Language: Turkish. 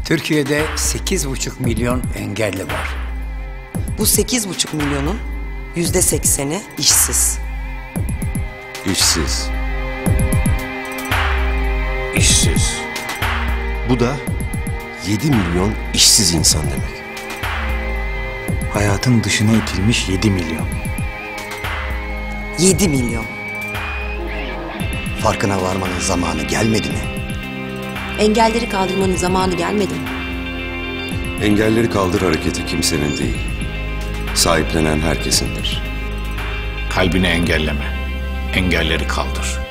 Türkiye'de 8,5 milyon engelli var. Bu 8,5 milyonun %80'i işsiz. İşsiz. İşsiz. Bu da 7 milyon işsiz insan demek. Hayatın dışına itilmiş 7 milyon. 7 milyon. Farkına varmanın zamanı gelmedi mi? Engelleri kaldırmanın zamanı gelmedi mi? Engelleri kaldır hareketi kimsenin değil, sahiplenen herkesindir. Kalbini engelleme. Engelleri kaldır.